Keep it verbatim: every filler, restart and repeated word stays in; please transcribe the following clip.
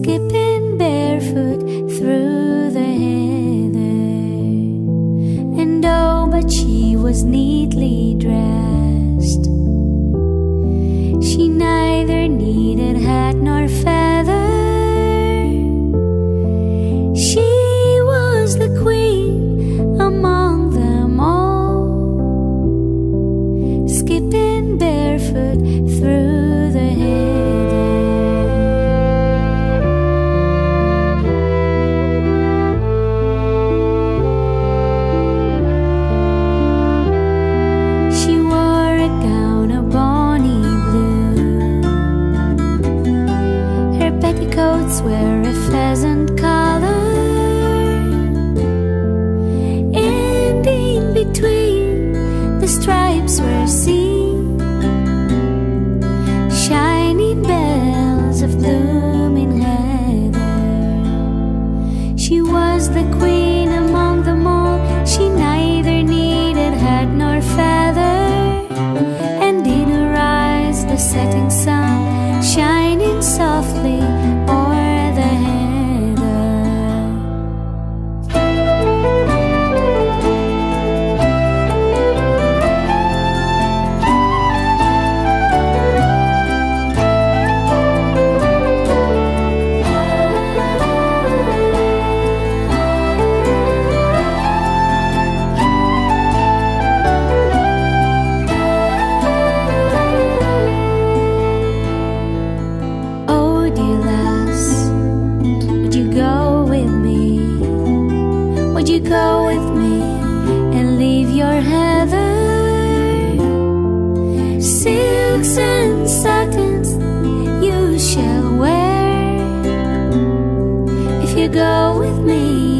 skipping barefoot through the heather. And oh, but she was neatly dressed. She neither needed hat nor feather. She was the queen among them all, skipping barefoot through the heather. She wore a gown of bonny blue. Her petticoats were a pheasant color. Between the stripes were seen shining bells of blooming heather. She was the queen among them all. She neither needed hat nor feather. And in her eyes the setting sun shining softly o'er the heather. Go with me and leave your heather. Silks and satins you shall wear. If you go with me